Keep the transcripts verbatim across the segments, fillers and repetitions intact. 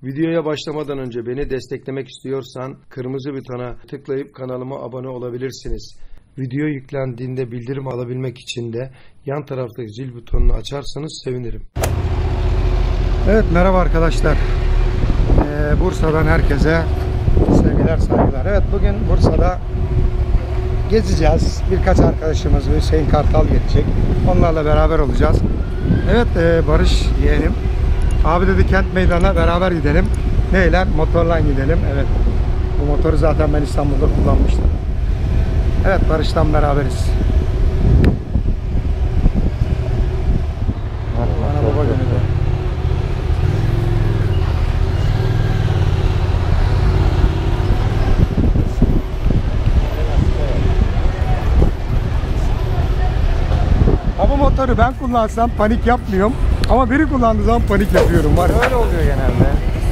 Videoya başlamadan önce beni desteklemek istiyorsan kırmızı butona tıklayıp kanalıma abone olabilirsiniz. Video yüklendiğinde bildirim alabilmek için de yan taraftaki zil butonunu açarsanız sevinirim. Evet, merhaba arkadaşlar. Ee, Bursa'dan herkese sevgiler, saygılar. Evet, bugün Bursa'da gezeceğiz. Birkaç arkadaşımız, Hüseyin Kartal gelecek. Onlarla beraber olacağız. Evet, e, Barış yeğenim. Abi dedi kent meydana beraber gidelim. Neyle? Motorla gidelim. Evet. Bu motoru zaten ben İstanbul'da kullanmıştım. Evet, Barış'tan beraberiz. Bana baba gönüllü. Bu motoru ben kullansam panik yapmıyorum. Ama biri kullandığı zaman panik yapıyorum. Var. Öyle oluyor genelde.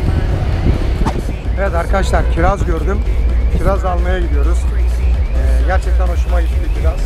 Evet arkadaşlar, kiraz gördüm. Kiraz almaya gidiyoruz. Ee, gerçekten hoşuma gitti kiraz.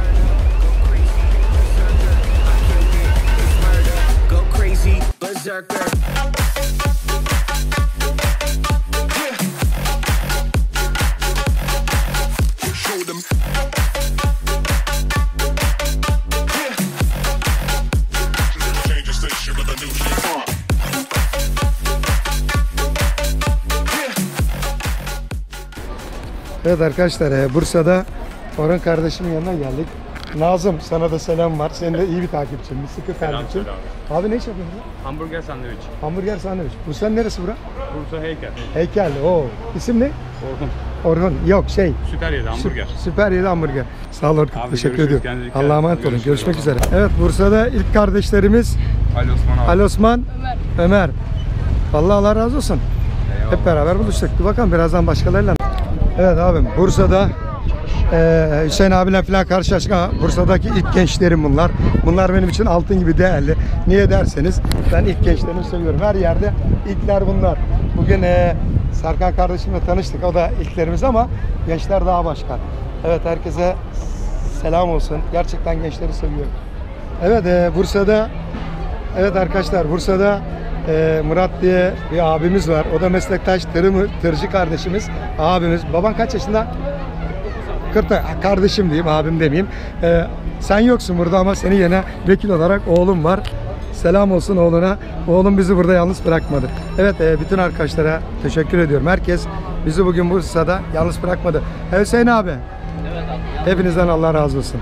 Evet arkadaşlar, Bursa'da Orhan kardeşimin yanına geldik. Nazım, sana da selam var. Senin de iyi bir takipçin, bir sıkı takipçin. Abi. abi ne iş yapıyorsun? Hamburger sandviç. Hamburger sandviç. Bursa'nın neresi bura? Bursa Heykel. Heykel. Oo. İsim ne? Orhun. Orhun. Yok şey. Süper yedi hamburger. Süper yedi hamburger. Sağ olun. Abi, teşekkür ediyorum. Allah'a emanet olun. Görüşmek üzere. Evet, Bursa'da ilk kardeşlerimiz Ali Osman abi. Ali Osman, Ömer. Ömer. Vallahi Allah razı olsun. Eyvallah. Hep beraber buluştuk. Dur bakalım birazdan başkalarıyla. Evet abim, Bursa'da e, Hüseyin abiyle falan karşılaştık ama Bursa'daki ilk gençlerim bunlar. Bunlar benim için altın gibi değerli. Niye derseniz ben ilk gençlerimi seviyorum. Her yerde ilkler bunlar. Bugün e, Serkan kardeşimle tanıştık. O da ilklerimiz ama gençler daha başka. Evet, herkese selam olsun. Gerçekten gençleri seviyorum. Evet, e, Bursa'da evet arkadaşlar, Bursa'da e, Murat diye bir abimiz var. O da meslektaş tırı, tırcı kardeşimiz, abimiz. Baban kaç yaşında? kırk. Kardeşim diyeyim, abim demeyeyim. E, sen yoksun burada ama senin yerine vekil olarak oğlum var. Selam olsun oğluna. Oğlum bizi burada yalnız bırakmadı. Evet, e, bütün arkadaşlara teşekkür ediyorum. Herkes bizi bugün Bursa'da yalnız bırakmadı. E, Hüseyin abi. Evet abi. Hepinizden Allah razı olsun.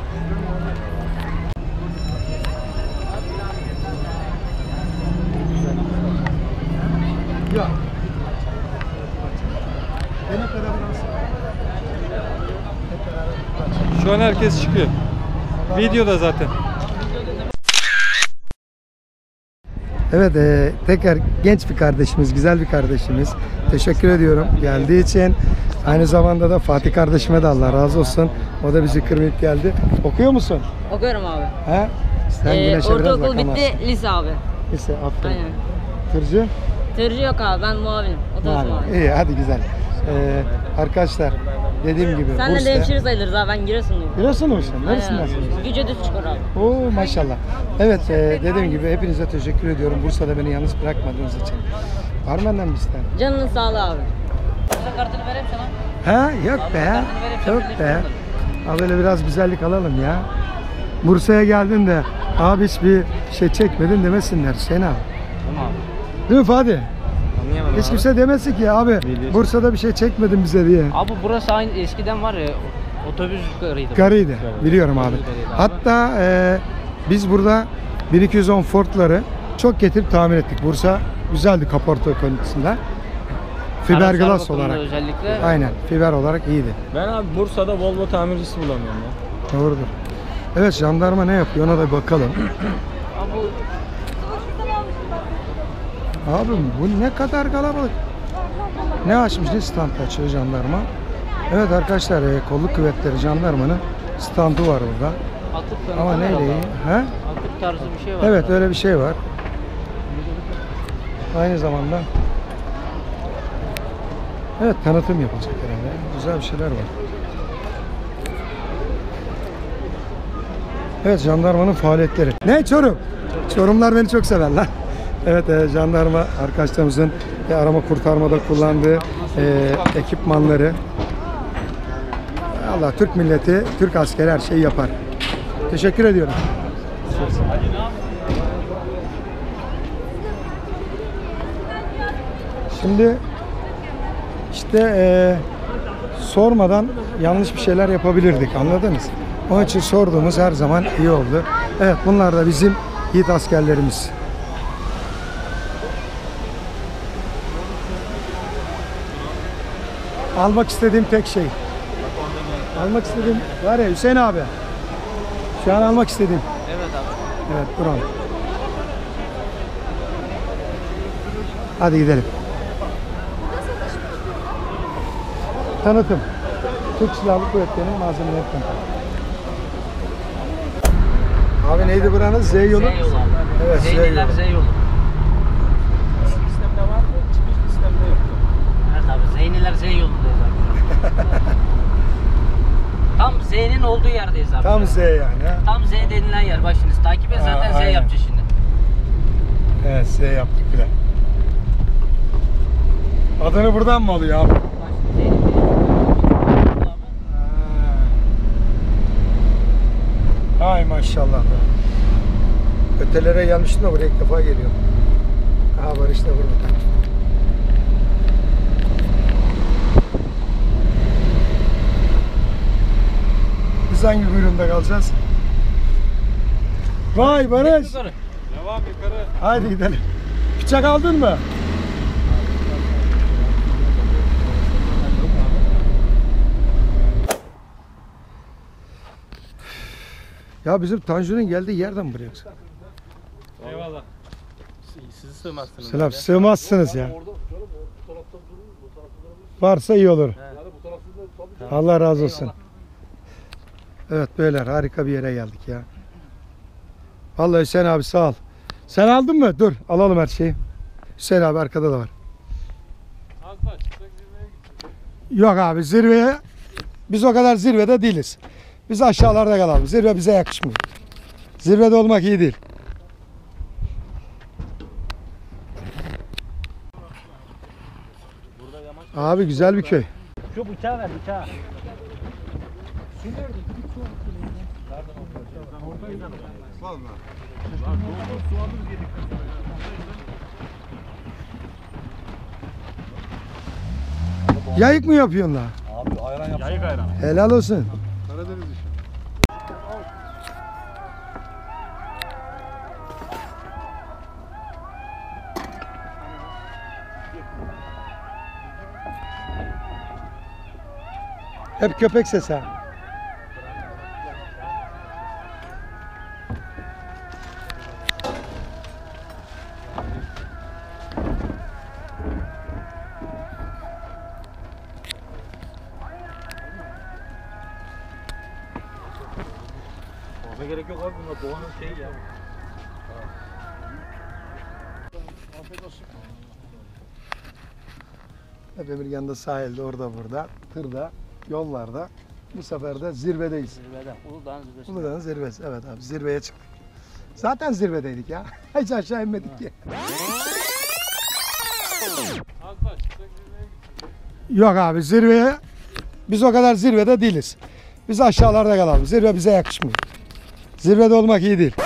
Ya. Şu an herkes çıkıyor. Videoda zaten. Evet, e, tekrar genç bir kardeşimiz, güzel bir kardeşimiz. Teşekkür ediyorum geldiği için. Aynı zamanda da Fatih kardeşime de Allah razı olsun. O da bizi kırmayıp geldi. Okuyor musun? Okuyorum abi. He? Sen Ee, güneşe biraz ortaokul bakamazsın. bitti, lise abi. Lise, aferin. Aynen. Tırcı? Tırcı yok abi, ben muavinim. Otobüs Yani, muavini. iyi, hadi güzel. Ee, arkadaşlar, dediğim gibi Sen de Bursa... hemşire sayılırız abi, ben Giresunluyum. Giresunlu musun? Aynen Neresindensin? abi. Güce düz çıkar abi. Oo maşallah. Evet, e, dediğim gibi hepinize teşekkür ediyorum. Bursa'da beni yalnız bırakmadığınız için. Var mı benden bir isteğin? Canının sağlığı abi. Bursa kartını vereyim sana. Ha yok be. Yok be. Abi böyle biraz güzellik alalım ya. Bursa'ya geldin de abi hiç bir şey çekmedin demesinler Hüseyin abi. Tamam. Değil mi Fatih? Anlayamadım Hiç abi. kimse demesin ki abi Bursa'da bir şey çekmedin bize diye. Abi burası aynı eskiden var ya otobüs garıydı. Garıydı. Biliyorum abi. Hatta e, biz burada bin iki yüz on Ford'ları çok getirip tamir ettik. Bursa güzeldi kaporta konusunda. Fiberglass olarak. Özellikle. Aynen. Fiber olarak iyiydi. Ben abi Bursa'da Volvo tamircisi bulamıyorum ya. Doğrudur. Evet, jandarma ne yapıyor ona da bakalım. Abi Abim bu ne kadar kalabalık. Ne açmış, ne stand açıyor jandarma. Evet arkadaşlar, e, kolluk kuvvetleri jandarmanın standı var orada. atık tanıtım Ama neyle herhalde. iyi? He? Atık tarzı bir şey var. Evet, öyle bir şey var. Aynı zamanda evet, tanıtım yapılacak herhalde. Güzel bir şeyler var. Evet, jandarmanın faaliyetleri. Ne Çorum? Çorumlar beni çok severler. Evet, e, jandarma arkadaşlarımızın ve arama kurtarmada kullandığı e, ekipmanları. Allah, Türk milleti, Türk askeri her şeyi yapar. Teşekkür ediyorum. Şimdi işte e, sormadan yanlış bir şeyler yapabilirdik, anladınız? Onun için sorduğumuz her zaman iyi oldu. Evet, bunlar da bizim yiğit askerlerimiz. Almak istediğim tek şey. Almak istediğim var ya Hüseyin abi. Şu an almak istediğim. Evet abi. Evet, duralım. Hadi gidelim. Tanıtım. Türk Silahlı Kuvvetleri'nin malzemeleri tanıtım. Abi neydi buranın? Z yolu? Z yolu abi. Evet, Z Zeyniler yolu. Z yolu. Sistemde var mı? Çıkış sistemde yok. Evet abi. Zeyniler Z yolundayız abi. Tam Z'nin olduğu yerdeyiz abi. Tam Z yani. Ha? Tam Z denilen yer. Bak şimdi takip et, zaten Aa, Z aynen. yapacağız şimdi. Evet, Z yaptık bile. Adını buradan mı alıyor abi? Bak şimdi Z'nin Ay maşallah be. Ötelere gelmiştim de buraya ilk defa geliyorum. Ha, Barış da burada. Biz hangi kuyruğunda kalacağız? Vay Barış. yukarı. Devam yukarı. Haydi gidelim. Bıçak aldın mı? Ya bizim Tanju'nun geldiği yerden buraya. Eyvallah. Sizi sığmazsınız. Selam, sığmazsınız ya. Varsa iyi olur. Allah razı olsun. Evet beyler, harika bir yere geldik ya. Vallahi Hüseyin abi sağ ol. Sen aldın mı? Dur alalım her şeyi. Hüseyin abi arkada da var. Az daha çıksak zirveye gideceğiz. Yok abi, zirveye biz o kadar zirvede değiliz. Biz aşağılarda kalalım. Zirve bize yakışmıyor. Zirvede olmak iyi değil. Abi güzel bir köy. Şu bıçağı ver, bıçağı. Yayık mı yapıyorsun la? Yayık ayran. Helal olsun. Hep köpek sesi ha. Fazla gerek yok abi, bunlar doğanın şeyi ya. Hep bir yanda sahilde, orada burada, tırda, yollarda. Bu sefer de zirvedeyiz. Zirvede. Uludağ'ın zirvesi. Uludağ'ın zirvesi. Evet abi, zirveye çıktık. Zaten zirvedeydik ya. Hiç aşağı inmedik ki. Az daha çıksak zirveye gideceğiz. Yok abi, zirveye biz o kadar zirvede değiliz. Biz aşağılarda kalalım. Zirve bize yakışmıyor. Zirvede olmak iyi değil.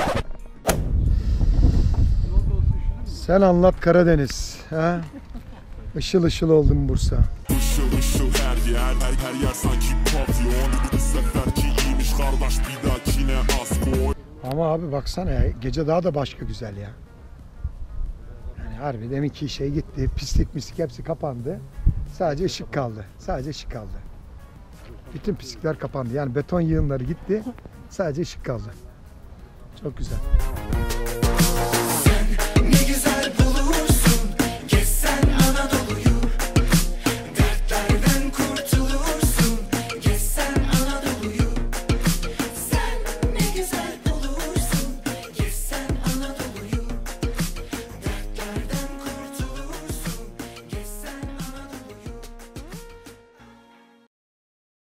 Sen anlat Karadeniz. Ha? Işıl ışıl oldum Bursa. Işıl ışıl her yer, her, her yer sanki pavyon. Bu seferki iyiymiş kardeş, bir dahakine az boy. Ama abi baksana ya, gece daha da başka güzel ya. Yani harbi deminki şey gitti, pislik mislik hepsi kapandı. Sadece ışık kaldı. Sadece ışık kaldı. Bütün pislikler kapandı. Yani beton yığınları gitti. Sadece ışık kaldı. Çok güzel.